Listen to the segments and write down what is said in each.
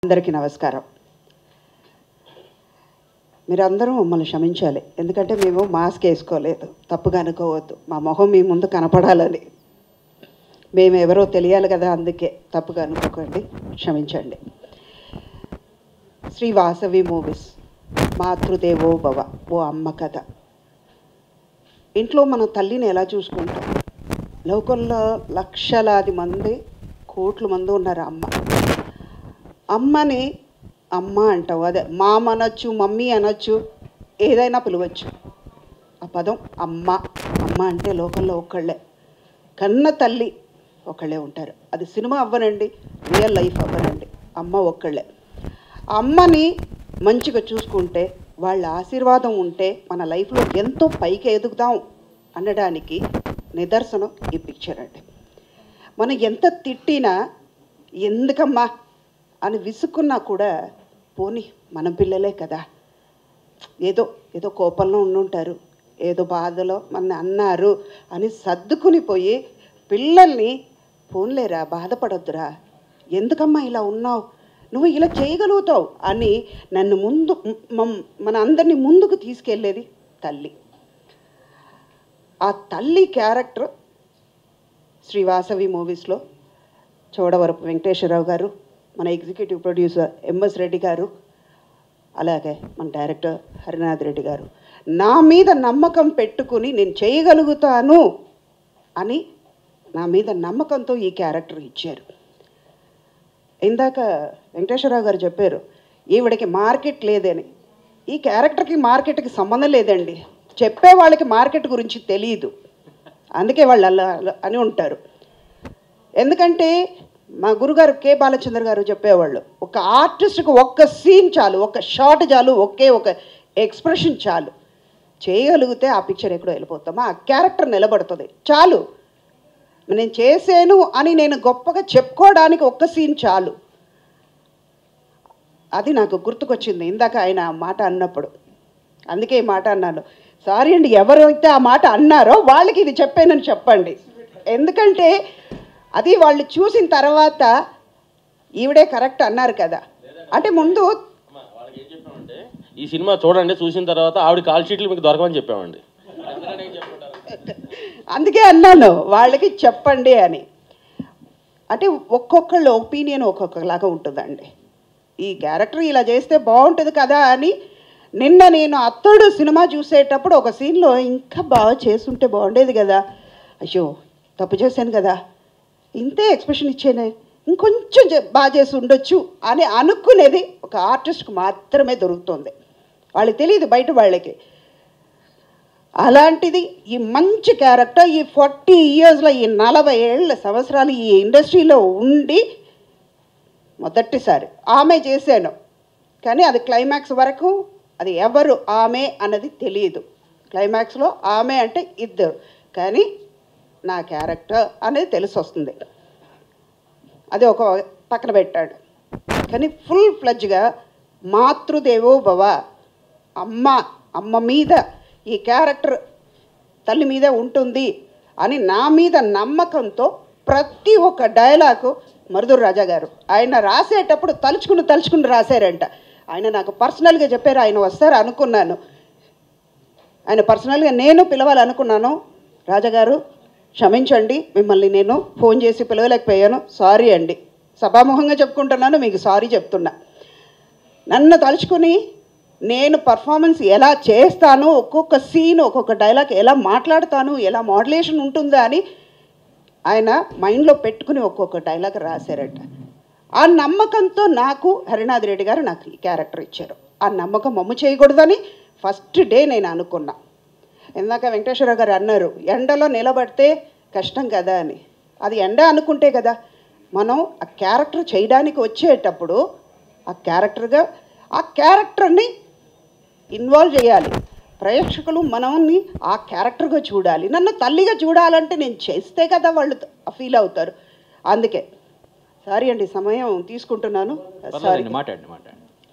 అందరికీ నమస్కారం. మీరందరూ మమ్మల్ని క్షమించాలి, ఎందుకంటే మేము మాస్క్ వేసుకోలేదు, తప్పుగా అనుకోవద్దు. మా మొహం మీ ముందు కనపడాలని, మేము ఎవరో తెలియాలి కదా, అందుకే తప్పుగా అనుకోకండి, క్షమించండి. శ్రీ వాసవి మూవీస్, మాతృదేవో భవ, ఓ అమ్మ కథ. ఇంట్లో మన తల్లిని ఎలా చూసుకుంటాం? లోకల్లో లక్షలాది మంది, కోట్ల మంది ఉన్నారు. అమ్మని అమ్మ అంటావు, అదే మామ అనొచ్చు, మమ్మీ అనొచ్చు, ఏదైనా పిలవచ్చు. ఆ పదం అమ్మ. అమ్మ అంటే లోకంలో ఒక్కళ్ళే, కన్న తల్లి ఒకళ్ళే ఉంటారు. అది సినిమా అవ్వనండి, రియల్ లైఫ్ అవ్వనండి, అమ్మ ఒక్కళ్ళే. అమ్మని మంచిగా చూసుకుంటే, వాళ్ళ ఆశీర్వాదం ఉంటే మన లైఫ్లో ఎంతో పైకి ఎదుగుదాం అనడానికి నిదర్శనం ఈ పిక్చర్ అండి. మనం ఎంత తిట్టినా, ఎందుకమ్మా అని విసుక్కున్నా కూడా, పోనీ మన పిల్లలే కదా, ఏదో ఏదో కోపంలో ఉండుంటారు, ఏదో బాధలో మన అన్నారు అని సర్దుకుని పోయి పిల్లల్ని, పోన్లేరా, బాధపడొద్దురా, ఎందుకమ్మా ఇలా ఉన్నావు, నువ్వు ఇలా చేయగలుగుతావు అని నన్ను మన అందరినీ ముందుకు తీసుకెళ్ళేది తల్లి. ఆ తల్లి క్యారెక్టర్ శ్రీ వాసవి మూవీస్లో చోడవరపు వెంకటేశ్వరరావు గారు, మన ఎగ్జిక్యూటివ్ ప్రొడ్యూసర్ ఎంఎస్ రెడ్డి గారు, అలాగే మన డైరెక్టర్ హరినాథ్ రెడ్డి గారు నా మీద నమ్మకం పెట్టుకుని నేను చేయగలుగుతాను అని నా మీద నమ్మకంతో ఈ క్యారెక్టర్ ఇచ్చారు. ఇందాక వెంకటేశ్వరరావు గారు చెప్పారు, ఈవిడకి మార్కెట్ లేదని. ఈ క్యారెక్టర్కి మార్కెట్కి సంబంధం లేదండి, చెప్పే వాళ్ళకి మార్కెట్ గురించి తెలియదు, అందుకే వాళ్ళు అలా అని ఉంటారు. ఎందుకంటే మా గురుగారు కె బాలచంద్ర గారు చెప్పేవాళ్ళు, ఒక ఆర్టిస్ట్కి ఒక్క సీన్ చాలు, ఒక షాట్ చాలు, ఒకే ఒక ఎక్స్ప్రెషన్ చాలు, చేయగలిగితే ఆ పిక్చర్ ఎక్కడో వెళ్ళిపోతామా, ఆ క్యారెక్టర్ నిలబడుతుంది చాలు. నేను చేశాను అని నేను గొప్పగా చెప్పుకోవడానికి ఒక్క సీన్ చాలు. అది నాకు గుర్తుకొచ్చింది ఇందాక ఆయన మాట అన్నప్పుడు, అందుకే ఈ మాట అన్నాను. సారీ అండి, ఎవరైతే ఆ మాట అన్నారో వాళ్ళకి ఇది చెప్పానని చెప్పండి, ఎందుకంటే అది వాళ్ళు చూసిన తర్వాత ఈవిడే కరెక్ట్ అన్నారు కదా. అంటే ముందు ఈ సినిమా చూడండి, చూసిన తర్వాత ఆవిడ కాల్ షీట్లు మీకు దొరకమని చెప్పామండి, అందుకే అన్నాను వాళ్ళకి చెప్పండి అని. అంటే ఒక్కొక్కళ్ళ ఒపీనియన్ ఒక్కొక్కలాగా ఉంటుందండి. ఈ క్యారెక్టర్ ఇలా చేస్తే బాగుంటుంది కదా అని, నిన్న నేను అత్తడు సినిమా చూసేటప్పుడు ఒక సీన్లో ఇంకా బాగా చేసుంటే బాగుండేది కదా, అయ్యో తప్పు చేశాను కదా, ఇంతే ఎక్స్ప్రెషన్ ఇచ్చేనే, ఇంకొంచెం బాగా చేసి ఉండొచ్చు అని అనుకునేది ఒక ఆర్టిస్ట్కి మాత్రమే దొరుకుతుంది, వాళ్ళకి తెలియదు బయట వాళ్ళకి. అలాంటిది ఈ మంచి క్యారెక్టర్, ఈ 40 ఇయర్స్లో, ఈ 40 సంవత్సరాలు ఈ ఇండస్ట్రీలో ఉండి మొదటిసారి ఆమె చేశాను. కానీ అది క్లైమాక్స్ వరకు అది ఎవరు ఆమె అన్నది తెలియదు. క్లైమాక్స్లో ఆమె అంటే ఇద్దరు, కానీ నా క్యారెక్టర్ అనేది తెలిసి వస్తుంది. అది ఒక పక్కన పెట్టాడు. కానీ ఫుల్ ఫ్లెడ్జ్గా మాతృదేవో భవ, అమ్మ మీద ఈ క్యారెక్టర్ తల్లి మీద ఉంటుంది అని నా మీద నమ్మకంతో ప్రతి ఒక్క డైలాగు మరుదూరు రాజా గారు ఆయన రాసేటప్పుడు తలుచుకుని రాశారంట. ఆయన నాకు పర్సనల్గా చెప్పారు, ఆయన వస్తారు అనుకున్నాను, ఆయన పర్సనల్గా నేను పిలవాలనుకున్నాను. రాజాగారు క్షమించండి, మిమ్మల్ని నేను ఫోన్ చేసి పిలవలేకపోయాను, సారీ అండి, సభాముఖంగా చెప్పుకుంటున్నాను, మీకు సారీ చెప్తున్నా. నన్ను తలుచుకుని నేను పర్ఫార్మెన్స్ ఎలా చేస్తాను, ఒక్కొక్క సీన్ ఒక్కొక్క డైలాగ్ ఎలా మాట్లాడతాను, ఎలా మోడ్యులేషన్ ఉంటుందా అని ఆయన మైండ్లో పెట్టుకుని ఒక్కొక్క డైలాగ్ రాశారట. ఆ నమ్మకంతో నాకు హరినాథ్ రెడ్డి గారు నాకు ఈ క్యారెక్టర్ ఇచ్చారు. ఆ నమ్మకం మమ్ము చేయకూడదని ఫస్ట్ డే నేను అనుకున్నా. ఇందాక వెంకటేశ్వరరావు గారు అన్నారు, ఎండలో నిలబడితే కష్టం కదా అని. అది ఎండ అనుకుంటే కదా, మనం ఆ క్యారెక్టర్ చేయడానికి వచ్చేటప్పుడు ఆ క్యారెక్టర్ని ఇన్వాల్వ్ చేయాలి. ప్రేక్షకులు మనల్ని ఆ క్యారెక్టర్గా చూడాలి. నన్ను తల్లిగా చూడాలంటే నేను చేస్తే కదా వాళ్ళు ఫీల్ అవుతారు. అందుకే సారీ అండి, సమయం తీసుకుంటున్నాను, సారీ. మాట్లాడండి.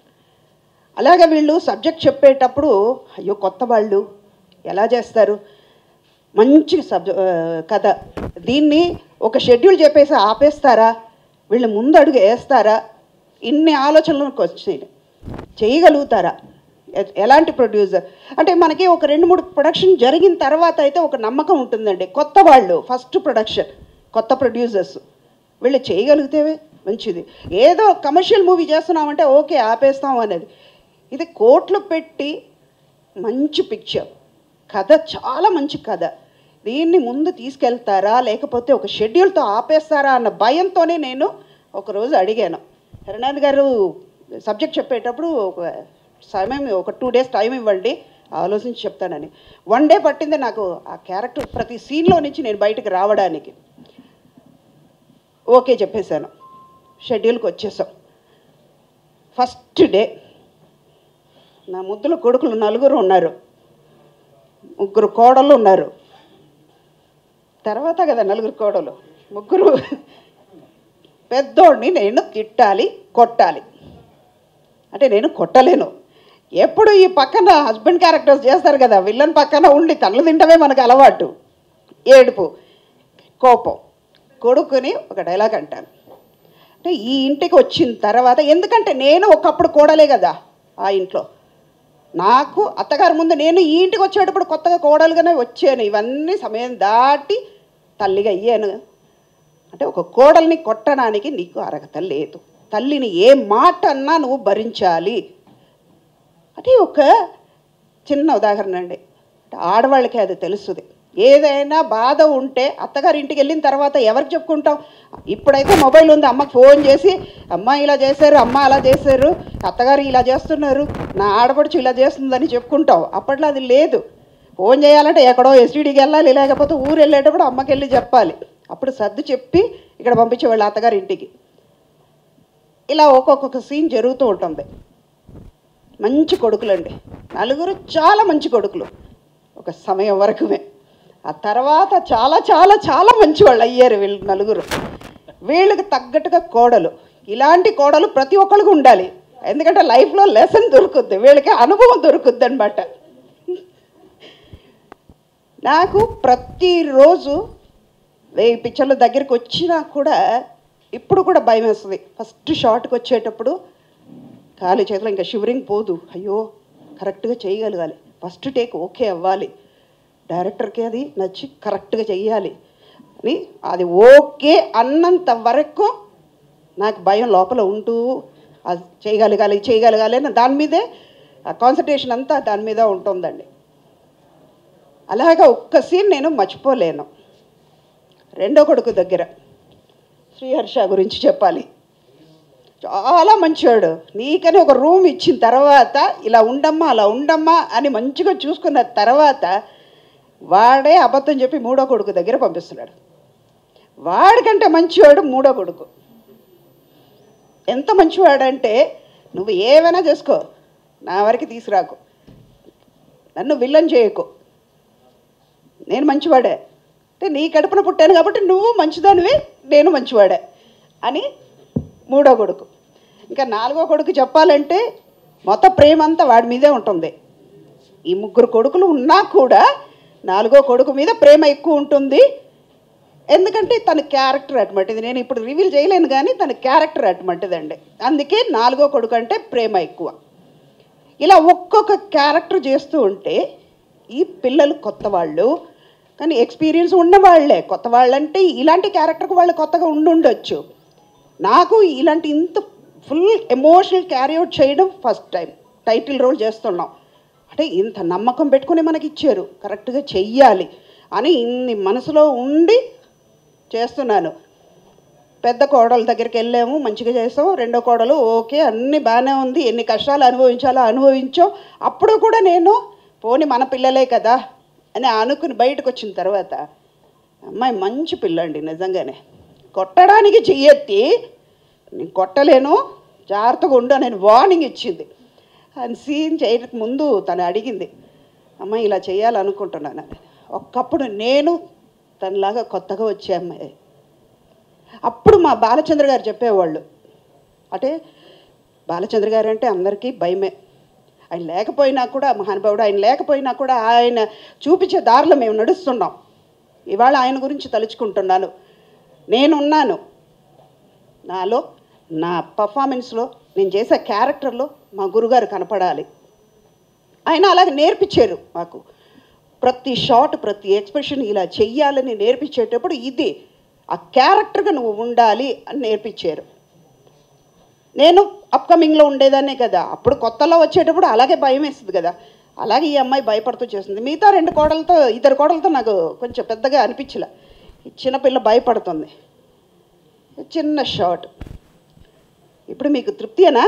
అలాగే వీళ్ళు సబ్జెక్ట్ చెప్పేటప్పుడు, అయ్యో కొత్త వాళ్ళు ఎలా చేస్తారు, మంచి కథ, దీన్ని ఒక షెడ్యూల్ చెప్పేసి ఆపేస్తారా, వీళ్ళు ముందు అడుగు వేస్తారా, ఇన్ని ఆలోచనలకు వచ్చినాయి. చేయగలుగుతారా? ఎలాంటి ప్రొడ్యూసర్ అంటే మనకి ఒక 2-3 ప్రొడక్షన్ జరిగిన తర్వాత అయితే ఒక నమ్మకం ఉంటుందండి. కొత్త వాళ్ళు ఫస్ట్ ప్రొడక్షన్, కొత్త ప్రొడ్యూసర్స్ వీళ్ళు చేయగలిగితే మంచిది. ఏదో కమర్షియల్ మూవీ చేస్తున్నామంటే ఓకే ఆపేస్తాం అనేది. ఇది కోట్లు పెట్టి మంచి పిక్చర్, కథ చాలా మంచి కథ, దీన్ని ముందు తీసుకెళ్తారా లేకపోతే ఒక షెడ్యూల్తో ఆపేస్తారా అన్న భయంతోనే నేను ఒకరోజు అడిగాను హరినాథ్ గారు సబ్జెక్ట్ చెప్పేటప్పుడు ఒక 2 days టైం ఇవ్వండి ఆలోచించి చెప్తానని. 1 day పట్టింది నాకు ఆ క్యారెక్టర్ ప్రతి సీన్లో నుంచి నేను బయటకు రావడానికి. ఓకే చెప్పేశాను, షెడ్యూల్కి వచ్చేసాం. ఫస్ట్ డే నా ముద్దుల కొడుకులు 4 ఉన్నారు, 3 కోడళ్ళు ఉన్నారు. తర్వాత కదా 4 కోడలు, 3 పెద్దోడిని నేను తిట్టాలి కొట్టాలి అంటే నేను కొట్టలేను. ఎప్పుడు ఈ పక్కన హస్బెండ్ క్యారెక్టర్స్ చేస్తారు కదా, విల్లన్ పక్కన ఉండి తల్లు తింటమే మనకు అలవాటు. ఏడుపు, కోపం. కొడుకుని ఒక డైలాగ్ అంటాను అంటే ఈ ఇంటికి వచ్చిన తర్వాత, ఎందుకంటే నేను ఒకప్పుడు కోడలే కదా ఆ ఇంట్లో, నాకు అత్తగారి ముందు నేను ఈ ఇంటికి వచ్చేటప్పుడు కొత్తగా కోడలుగానే వచ్చాను. ఇవన్నీ సమయం దాటి తల్లిగా అయ్యాను. అంటే ఒక కోడల్ని కొట్టడానికి నీకు అర్హత లేదు, తల్లిని ఏ మాట అన్నా నువ్వు భరించాలి. అంటే ఒక చిన్న ఉదాహరణ అండి, ఆడవాళ్ళకి అది తెలుస్తుంది. ఏదైనా బాధ ఉంటే అత్తగారి ఇంటికి వెళ్ళిన తర్వాత ఎవరికి చెప్పుకుంటాం? ఇప్పుడైతే మొబైల్ ఉంది, అమ్మకి ఫోన్ చేసి అమ్మ ఇలా చేశారు, అమ్మ అలా చేశారు, అత్తగారు ఇలా చేస్తున్నారు, నా ఆడపడుచు ఇలా చేస్తుందని చెప్పుకుంటాం. అప్పట్లో అది లేదు. ఫోన్ చేయాలంటే ఎక్కడో ఎస్టీడీకి వెళ్ళాలి, లేకపోతే ఊరు వెళ్ళేటప్పుడు అమ్మకి వెళ్ళి చెప్పాలి. అప్పుడు సర్దు చెప్పి ఇక్కడ పంపించేవాళ్ళు అత్తగారి ఇంటికి. ఇలా ఒక్కొక్క సీన్ జరుగుతూ ఉంటుంది. మంచి కొడుకులండి, 4 చాలా మంచి కొడుకులు ఒక సమయం వరకుమే. ఆ తర్వాత చాలా చాలా చాలా మంచి వాళ్ళు అయ్యారు వీళ్ళు 4. వీళ్ళకి తగ్గట్టుగా కోడలు, ఇలాంటి కోడలు ప్రతి ఒక్కరికి ఉండాలి. ఎందుకంటే లైఫ్లో లెసన్ దొరుకుద్ది, వీళ్ళకి అనుభవం దొరుకుద్ది అనమాట. నాకు ప్రతిరోజు 1000 పిక్చర్ల దగ్గరికి వచ్చినా కూడా ఇప్పుడు కూడా భయం వేస్తుంది. ఫస్ట్ షాట్కి వచ్చేటప్పుడు ఖాళీ చేతిలో ఇంకా షివరింగ్ పోదు. అయ్యో కరెక్ట్గా చేయగలగాలి, ఫస్ట్ టేక్ ఓకే అవ్వాలి, డైరెక్టర్కి అది నచ్చి కరెక్ట్గా చెయ్యాలి అని. అది ఓకే అన్నంత వరకు నాకు భయం లోపల ఉంటూ అది చేయగలగాలి అని దాని మీదే కాన్సన్ట్రేషన్ అంతా దాని మీద ఉంటుందండి. అలాగా ఒక్క సీన్ నేను మర్చిపోలేను. 2వ కొడుకు దగ్గర శ్రీహర్ష గురించి చెప్పాలి. చాలా మంచివాడు. నీకని ఒక రూమ్ ఇచ్చిన తర్వాత ఇలా ఉండమ్మా అలా ఉండమ్మా అని మంచిగా చూసుకున్న తర్వాత వాడే అబద్ధం చెప్పి 3వ కొడుకు దగ్గర పంపిస్తున్నాడు. వాడికంటే మంచివాడు 3వ కొడుకు. ఎంత మంచివాడంటే, నువ్వు ఏమైనా చేసుకో, నా వరకు తీసుకురాకు, నన్ను విల్లన్ చేయకు, నేను మంచివాడే అంటే నీ కడుపున పుట్టాను కాబట్టి నువ్వు మంచిదానివి, నేను మంచివాడే అని 3వ కొడుకు. ఇంకా 4వ కొడుకు చెప్పాలంటే మొత్తం ప్రేమ అంతా వాడి మీదే ఉంటుంది. ఈ 3 కొడుకులు ఉన్నా కూడా 4వ కొడుకు మీద ప్రేమ ఎక్కువ ఉంటుంది. ఎందుకంటే తన క్యారెక్టర్ అటువంటిది. నేను ఇప్పుడు రివీల్ చేయలేను కానీ తన క్యారెక్టర్ అటువంటిదండి. అందుకే 4వ కొడుకు అంటే ప్రేమ ఎక్కువ. ఇలా ఒక్కొక్క క్యారెక్టర్ చేస్తూ ఉంటే ఈ పిల్లలు కొత్త వాళ్ళు, కానీ ఎక్స్పీరియన్స్ ఉన్నవాళ్లే. కొత్త వాళ్ళంటే ఇలాంటి క్యారెక్టర్కి వాళ్ళు కొత్తగా ఉండొచ్చు. నాకు ఇలాంటి ఇంత ఫుల్ ఎమోషనల్ క్యారీ అవుట్ చేయడం ఫస్ట్ టైం. టైటిల్ రోల్ చేస్తున్నాం అంటే ఇంత నమ్మకం పెట్టుకుని మనకి ఇచ్చారు, కరెక్ట్గా చెయ్యాలి అని ఇన్ని మనసులో ఉండి చేస్తున్నాను. పెద్ద కోడల దగ్గరికి వెళ్ళాము, మంచిగా చేసాము. 2వ కోడలు ఓకే అన్నీ బాగానే ఉంది, ఎన్ని కష్టాలు అనుభవించాలో అనుభవించాం. అప్పుడు కూడా నేను పోనీ మన పిల్లలే కదా అని అనుకుని బయటకు వచ్చిన తర్వాత అమ్మాయి మంచి పిల్లండి, నిజంగానే కొట్టడానికి చెయ్యెత్తి నేను కొట్టలేను జాగ్రత్తగా ఉండు నేను వార్నింగ్ ఇచ్చింది. అని సీన్ చేయడానికి ముందు తను అడిగింది, అమ్మాయి ఇలా చేయాలనుకుంటున్నాను. ఒక్కప్పుడు నేను తనలాగా కొత్తగా వచ్చే అమ్మాయి. అప్పుడు మా బాలచంద్ర గారు చెప్పేవాళ్ళు, అంటే బాలచంద్ర గారు అంటే అందరికీ భయమే. ఆయన లేకపోయినా కూడా మహానుభావుడు, ఆయన లేకపోయినా కూడా ఆయన చూపించే దారిలో మేము నడుస్తున్నాం. ఇవాళ ఆయన గురించి తలుచుకుంటున్నాను. నేనున్నాను, నాలో నా పర్ఫార్మెన్స్లో నేను చేసే క్యారెక్టర్లో మా గురుగారు కనపడాలి. ఆయన అలాగే నేర్పించారు మాకు. ప్రతి షాట్, ప్రతి ఎక్స్ప్రెషన్ ఇలా చెయ్యాలని నేర్పించేటప్పుడు ఇది ఆ క్యారెక్టర్గా నువ్వు ఉండాలి అని నేర్పించారు. నేను అప్కమింగ్లో ఉండేదాన్నే కదా, అప్పుడు కొత్తలో వచ్చేటప్పుడు అలాగే భయం వేస్తుంది కదా, అలాగే ఈ అమ్మాయి భయపడుతూ చేస్తుంది. మిగతా ఇద్దరు కోడలతో నాకు కొంచెం పెద్దగా అనిపించలే. చిన్నపిల్ల భయపడుతుంది. చిన్న షాట్. ఇప్పుడు మీకు తృప్తియేనా?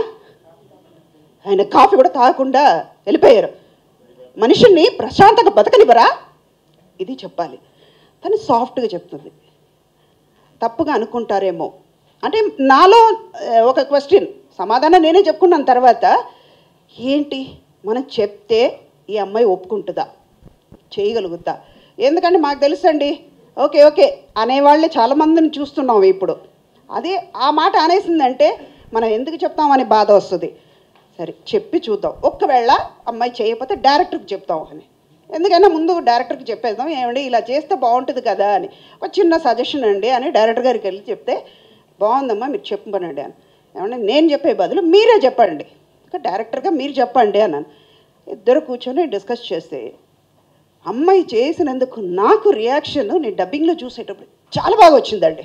ఆయన కాఫీ కూడా తాగకుండా వెళ్ళిపోయారు. మనిషిని ప్రశాంతంగా బతకనివ్వరా? ఇది చెప్పాలి. తను సాఫ్ట్గా చెప్తుంది. తప్పుగా అనుకుంటారేమో అంటే నాలో ఒక క్వశ్చన్, సమాధానం నేనే చెప్పుకున్నాను. తర్వాత ఏంటి మనం చెప్తే ఈ అమ్మాయి ఒప్పుకుంటుందా, చేయగలుగుతా? ఎందుకంటే మాకు తెలుసండి, ఓకే ఓకే అనేవాళ్ళే చాలామందిని చూస్తున్నాం ఇప్పుడు. అదే ఆ మాట అనేసిందంటే మనం ఎందుకు చెప్తామని బాధ వస్తుంది. సరే చెప్పి చూద్దాం, ఒక్కవేళ అమ్మాయి చేయకపోతే డైరెక్టర్కి చెప్తాం అని. ఎందుకైనా ముందు డైరెక్టర్కి చెప్పేద్దాం, ఏమండి ఇలా చేస్తే బాగుంటుంది కదా అని, ఒక చిన్న సజెషన్ అండి అని డైరెక్టర్ గారికి వెళ్ళి చెప్తే, బాగుందమ్మా మీరు చెప్పండి అని. ఏమంటే నేను చెప్పే బదులు మీరే చెప్పండి, ఇంకా డైరెక్టర్గా మీరు చెప్పండి అన్నాను. ఇద్దరు కూర్చొని డిస్కస్ చేస్తే అమ్మాయి చేసినందుకు నాకు రియాక్షన్ నేను డబ్బింగ్లో చూసేటప్పుడు చాలా బాగా వచ్చిందండి.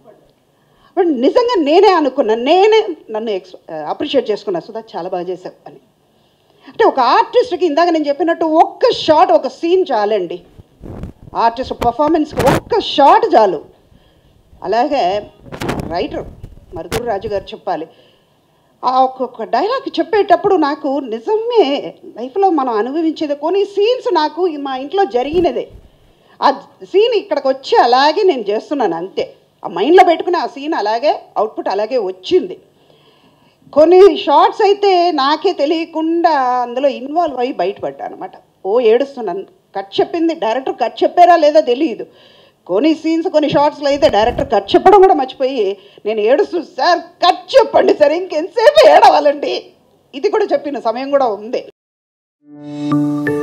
బట్ నిజంగా నేనే అనుకున్నాను, నేనే నన్ను అప్రిషియేట్ చేసుకున్నాను, సుధా చాలా బాగా చేశావు అని. అంటే ఒక ఆర్టిస్ట్కి ఇందాక నేను చెప్పినట్టు ఒక్క షాట్, ఒక సీన్ చాలండి. ఆర్టిస్ట్ పర్ఫార్మెన్స్కి ఒక్క షాట్ చాలు. అలాగే రైటర్ మరుదూరు రాజు గారు చెప్పాలి, ఆ ఒక్కొక్క డైలాగ్ చెప్పేటప్పుడు నాకు నిజమే లైఫ్లో మనం అనుభవించేది కొన్ని సీన్స్ నాకు మా ఇంట్లో జరిగినదే. ఆ సీన్ ఇక్కడికి వచ్చి అలాగే నేను చేస్తున్నాను అంతే. ఆ మైండ్లో పెట్టుకుని ఆ సీన్ అలాగే అవుట్పుట్ అలాగే వచ్చింది. కొన్ని షార్ట్స్ అయితే నాకే తెలియకుండా అందులో ఇన్వాల్వ్ అయ్యి బయటపడ్డాను అనమాట. ఏడుస్తున్నాను. కట్ చెప్పింది డైరెక్టర్, కట్ చెప్పారా లేదా తెలియదు. కొన్ని సీన్స్, కొన్ని షార్ట్స్లో అయితే డైరెక్టర్ కట్ చెప్పడం కూడా మర్చిపోయి నేను ఏడుస్తూ, సార్ కట్ చెప్పండి సార్, ఇంకెంతసేపు ఏడవాలండి, ఇది కూడా చెప్పిన సమయం కూడా ఉంది.